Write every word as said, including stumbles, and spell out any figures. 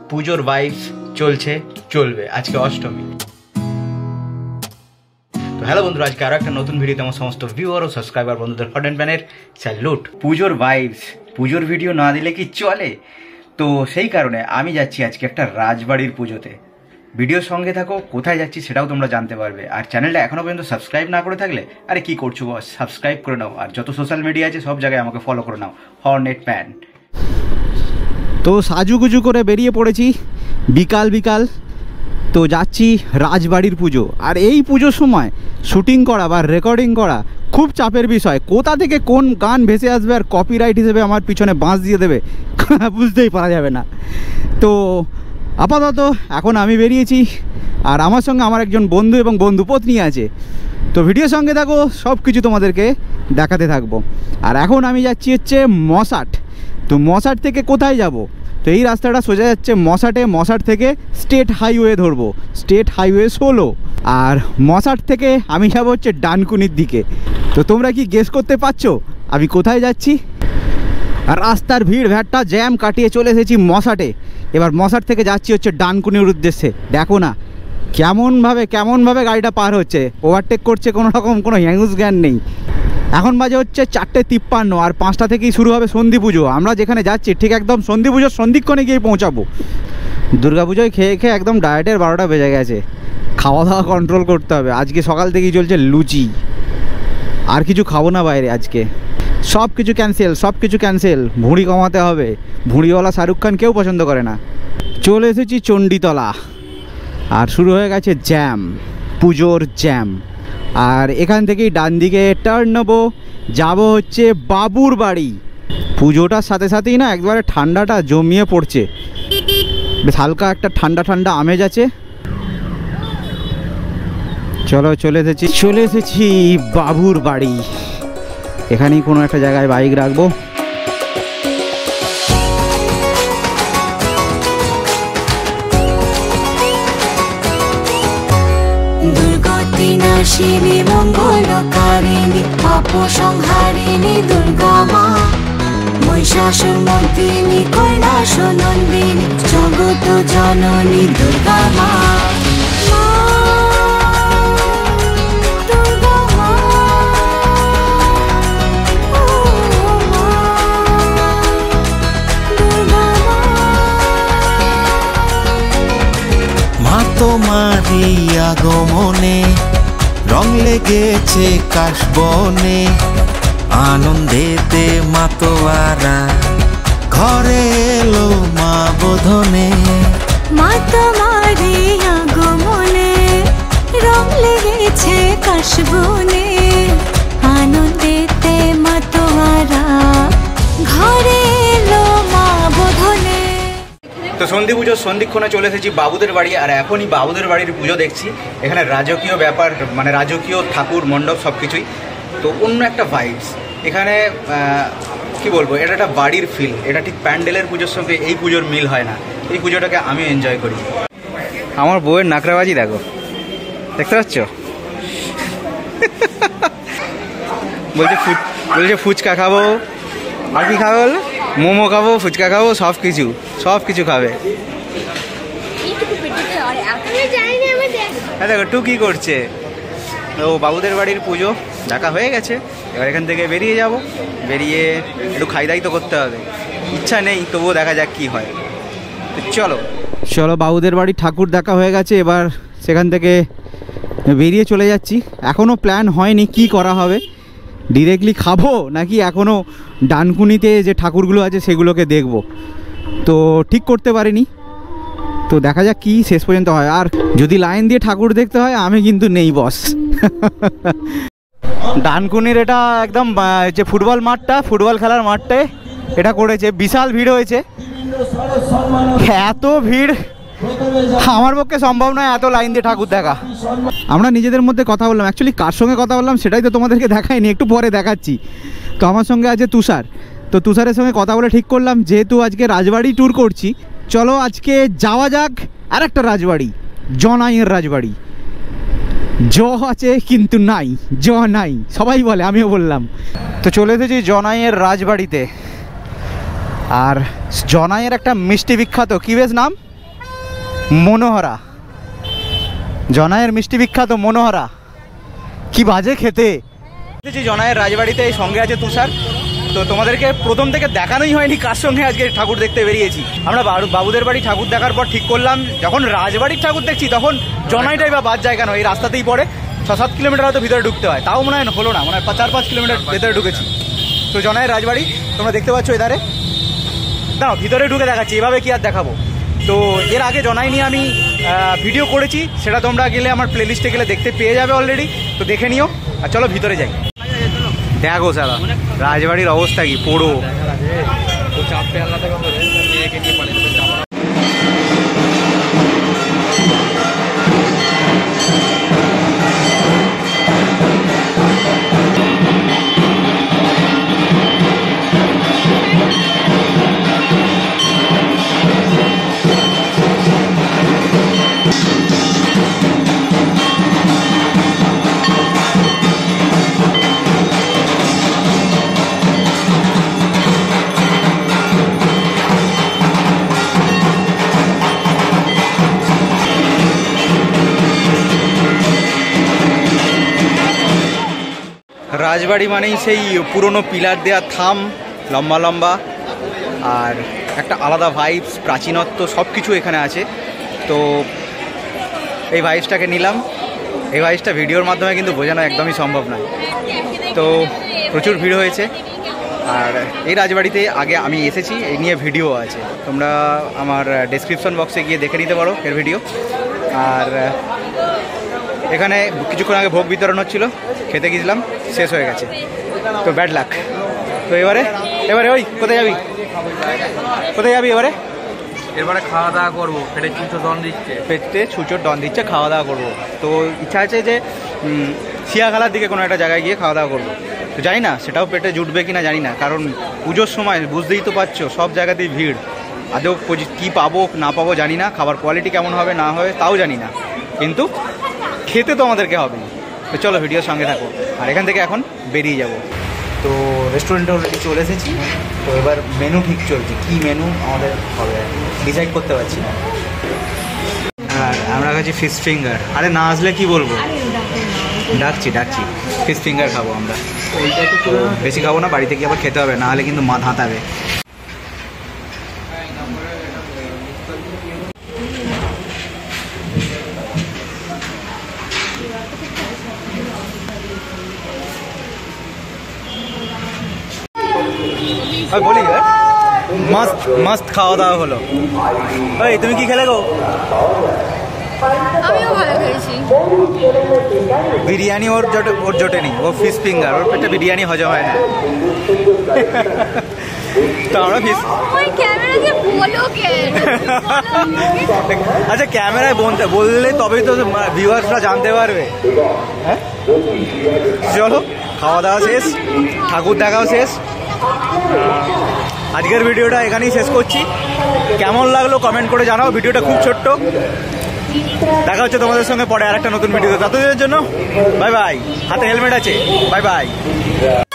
পুজোর ভাইবস চলছে চলবে। আজকে অষ্টমী। তো হ্যালো বন্ধুরা, আজকে আরো একটা নতুন ভিডিওতে আমার সমস্ত ভিউয়ার ও সাবস্ক্রাইবার বন্ধুদের হট অ্যান্ড প্যানের স্যালুট। পুজোর ভাইবস, পুজোর ভিডিও না দিলে কি চলে? তো সেই কারণে আমি যাচ্ছি আজকে একটা রাজবাড়ির পুজোতে। ভিডিওর সঙ্গে থাকো, কোথায় যাচ্ছি সেটাও তোমরা জানতে পারবে। আর চ্যানেলটা এখনো পর্যন্ত সাবস্ক্রাইব না করে থাকলে আরে কি করছো বস, সাবস্ক্রাইব করে নাও। আর যত সোশ্যাল মিডিয়া আছে সব জায়গায় আমাকে ফলো করে নাও, হর্নেট প্যান। তো সাজুগুজু করে বেরিয়ে পড়েছি বিকাল বিকাল। তো যাচ্ছি রাজবাড়ির পুজো। আর এই পুজোর সময় শুটিং করা বা রেকর্ডিং করা খুব চাপের বিষয়। কোথা থেকে কোন গান ভেসে আসবে আর কপিরাইট হিসেবে আমার পিছনে বাঁশ দিয়ে দেবে বুঝতেই পারা যাবে না। তো আপাতত এখন আমি বেরিয়েছি, আর আমার সঙ্গে আমার একজন বন্ধু এবং বন্ধুপত্নী আছে। তো ভিডিওর সঙ্গে থাকো, সব কিছু তোমাদেরকে দেখাতে থাকবো। আর এখন আমি যাচ্ছি হচ্ছে মশাট। তো মশাট থেকে কোথায় যাব? তো এই রাস্তাটা সোজা যাচ্ছে মশাটে। মশাট থেকে স্টেট হাইওয়ে ধরবো, স্টেট হাইওয়ে ষোলো। আর মশাট থেকে আমি যাব হচ্ছে ডানকুনির দিকে। তো তোমরা কি গেস করতে পারছো আমি কোথায় যাচ্ছি? আর রাস্তার ভিড় ভ্যাটটা জ্যাম কাটিয়ে চলে এসেছি মশাটে। এবার মশাট থেকে যাচ্ছি হচ্ছে ডানকুনির উদ্দেশ্যে। দেখো না কেমনভাবে কেমনভাবে গাড়িটা পার হচ্ছে, ওভারটেক করছে, কোনো রকম কোনো হিউজ জ্ঞান নেই। এখন বাজে হচ্ছে চারটে তিপ্পান্ন, আর পাঁচটা থেকেই শুরু হবে সন্ধি পুজো। আমরা যেখানে যাচ্ছি ঠিক একদম সন্ধি পুজোর সন্ধিক্ষণে গিয়ে পৌঁছাবো। দুর্গা পুজোয় খেয়ে খেয়ে একদম ডায়েটের বারোটা বেজে গেছে। খাওয়া দাওয়া কন্ট্রোল করতে হবে। আজকে সকাল থেকেই চলছে লুচি, আর কিছু খাবো না বাইরে আজকে। সব কিছু ক্যান্সেল, সব কিছু ক্যান্সেল। ভুঁড়ি কমাতে হবে। ভুঁড়িওয়ালা শাহরুখ খান কেউ পছন্দ করে না। চলে এসেছি চণ্ডীতলা, আর শুরু হয়ে গেছে জ্যাম, পুজোর জ্যাম। আর এখান থেকেই ডান দিকে টার্ন নেবো, যাবো হচ্ছে বাবুর বাড়ি। পুজোটার সাথে সাথেই না একবারে ঠান্ডাটা জমিয়ে পড়ছে, বেশ হালকা একটা ঠান্ডা ঠান্ডা আমেজ আছে। চলো চলে এসেছি চলে এসেছি বাবুর বাড়ি। এখানেই কোনো একটা জায়গায় বাইক রাখবো। নাশিনী মঙ্গলকারিণী পাপ সংহারিণী দুর্গা মা, মহিষাসুর মর্দিনী কৈলাস নন্দিনী জগত জননী দুর্গা মা। তোমারই আগমনে রং লেগেছে কাশবনে, আনন্দেতে মাতোয়ারা ঘরে এলো মা বোধনে। মা তোমারই আগমনে রং লেগেছে কাশবনে, আনন্দেতে মাতোয়ারা ঘরে এলো মা বোধনে। তো সন্ধি পুজোর সন্ধিক্ষণে চলে এসেছি বাবুদের বাড়ি। আর এখনই বাবুদের বাড়ির পুজো দেখছি। এখানে রাজকীয় ব্যাপার, মানে রাজকীয় ঠাকুর মণ্ডপ সব কিছুই। তো অন্য একটা ভাইবস এখানে, কি বলবো, এটা একটা বাড়ির ফিল। এটা ঠিক প্যান্ডেলের পুজোর সঙ্গে এই পুজোর মিল হয় না। এই পুজোটাকে আমি এনজয় করি। আমার বউয়ের নাকড়াবাজি দেখো, দেখতে পাচ্ছ? বলছে বলছে ফুচকা খাবো, আর কি খাবে বললো? মোমো খাবো, ফুচকা খাবো, সব কিছু সব কিছু খাবে। হ্যাঁ দেখো টু কি করছে। ও বাবুদের বাড়ির পুজো দেখা হয়ে গেছে। এবার এখান থেকে বেরিয়ে যাব। বেরিয়ে একটু খাই দাই তো করতে হবে। ইচ্ছা নেই, তবুও দেখা যাক কি হয়। তো চলো চলো বাবুদের বাড়ি ঠাকুর দেখা হয়ে গেছে। এবার সেখান থেকে বেরিয়ে চলে যাচ্ছি। এখনও প্ল্যান হয়নি কি করা হবে, ডিরেক্টলি খাবো নাকি এখনও ডানকুনিতে যে ঠাকুরগুলো আছে সেগুলোকে দেখব, তো ঠিক করতে পারিনি। তো দেখা যাক কি শেষ পর্যন্ত হয়। আর যদি লাইন দিয়ে ঠাকুর দেখতে হয় আমি কিন্তু নেই বস। ডানকুনির এটা একদম যে ফুটবল মাঠটা, ফুটবল খেলার মাঠটায় এটা করেছে। বিশাল ভিড় হয়েছে। এত ভিড় আমার পক্ষে সম্ভব নয়, এত লাইন দিয়ে ঠাকুর দেখা। আমরা নিজেদের মধ্যে কথা বললাম, অ্যাকচুয়ালি কার সঙ্গে কথা বললাম সেটাই তো তোমাদেরকে দেখাইনি, একটু পরে দেখাচ্ছি। তো আমার সঙ্গে আছে তুষার। তো তুষারের সঙ্গে কথা বলে ঠিক করলাম যেহেতু আজকে রাজবাড়ি ট্যুর করছি, চলো আজকে যাওয়া যাক আর একটা রাজবাড়ি, জনাইয়ের রাজবাড়ি। জ আছে কিন্তু নাই, জ নাই সবাই বলে, আমিও বললাম। তো চলে এসেছি জনাইয়ের রাজবাড়িতে। আর জনাইয়ের একটা মিষ্টি বিখ্যাত, কি বেশ নাম? মনোহরা, জনায়ের মিষ্টি বিখ্যাত মনোহরা, কি বাজে খেতে। জনায়ের রাজবাড়িতে এই সঙ্গে আছে তুষার। তো তোমাদেরকে প্রথম থেকে দেখানোই হয়নি কার সঙ্গে আজকে ঠাকুর দেখতে বেরিয়েছি। আমরা বাবুদের বাড়ি ঠাকুর দেখার পর ঠিক করলাম যখন রাজবাড়ির ঠাকুর দেখছি তখন জনাইটাই বা বাদ যায় কেন, এই রাস্তাতেই পড়ে, ছ সাত কিলোমিটার হয়তো ভিতরে ঢুকতে হয়, তাও মনে হয় হলো না, মনে হয় চার পাঁচ কিলোমিটার ভেতরে ঢুকেছি। তো জনাইয়ের রাজবাড়ি তোমরা দেখতে পাচ্ছ এধারে, দাও ভিতরে ঢুকে দেখাচ্ছি, এভাবে কি আর দেখাবো। তো এর আগে জনাই নিয়ে আমি ভিডিও করেছি, সেটা তোমরা গেলে আমার প্লেলিস্টে গেলে দেখতে পেয়ে যাবে অলরেডি, তো দেখে নিও। আর চলো ভিতরে যাই। দেখো সারা রাজবাড়ির অবস্থা কি পুরো। রাজবাড়ি মানেই সেই পুরনো পিলার দেওয়া থাম, লম্বা লম্বা, আর একটা আলাদা ভাইবস, প্রাচীনত্ব সব কিছু এখানে আছে। তো এই ভাইবসটাকে নিলাম। এই ভাইবসটা ভিডিওর মাধ্যমে কিন্তু বোঝানো একদমই সম্ভব নয়। তো প্রচুর ভিড় হয়েছে। আর এই রাজবাড়িতে আগে আমি এসেছি, এই নিয়ে ভিডিও আছে, তোমরা আমার ডেসক্রিপশন বক্সে গিয়ে দেখে নিতে পারো এর ভিডিও। আর এখানে কিছুক্ষণ আগে ভোগ বিতরণ হচ্ছিল, খেতে গিয়েছিলাম, শেষ হয়ে গেছে, তো ব্যাড লাক। তো এবারে এবারে ওই কোথায় যাবি, কোথায় যাবি এবারে? এবারে খাওয়া দাওয়া করবো, পেটে ছুঁচো দন দিচ্ছে, পেটে ছুঁচোর ডন দিচ্ছে, খাওয়া দাওয়া করবো। তো ইচ্ছা আছে যে শিয়াখালার দিকে কোনো একটা জায়গায় গিয়ে খাওয়া দাওয়া করবো। তো জানি না সেটাও পেটে জুটবে কিনা জানি না, কারণ পুজোর সময় বুঝতেই তো পারছো সব জায়গাতেই ভিড়। আদৌ কী পাবো না পাবো জানি না, খাবার কোয়ালিটি কেমন হবে না হবে তাও জানি না, কিন্তু খেতে তো আমাদেরকে হবে। তো চলো ভিডিওর সঙ্গে থাকো। আর এখান থেকে এখন বেরিয়ে যাব। তো রেস্টুরেন্টে অলরেডি চলে এসেছি। তো এবার মেনু ঠিক চলছে, কী মেনু আমাদের হবে ডিসাইড করতে পারছি না। আর আমরা খাচ্ছি ফিশ ফিঙ্গার। আরে না আসলে কি বলবো, ডাকছি ডাকছি ফিশ ফিঙ্গার খাবো আমরা। তো বেশি খাবো না, বাড়িতে গিয়ে আবার খেতে হবে, না হলে কিন্তু মা ধাঁতাবে। বলি মস্ত মস্ত খাওয়া দাওয়া হলো। ওই তুমি কি খেলে গো? আমিও ভালো খেয়েছি। বিরিয়ানি ওর জোটে, ওর জোটেনি, ও ফিশ ফিঙ্গার, ওর পেটে বিরিয়ানি হজম হয় না। তো আমরা ফিশ, আচ্ছা ক্যামেরায় বলতে বললে তবেই তো ভিউয়ার্সরা জানতে পারবে। হ্যাঁ চলো খাওয়া দাওয়া শেষ, ঠাকুর দেখাও শেষ। আজকের ভিডিওটা এখানেই শেষ করছি। কেমন লাগলো কমেন্ট করে জানাও। ভিডিওটা খুব ছোট্ট। দেখা হচ্ছে তোমাদের সঙ্গে পরে আর একটা নতুন ভিডিও। ততদিনের জন্য বাই বাই। হাতে হেলমেট আছে, বাই বাই।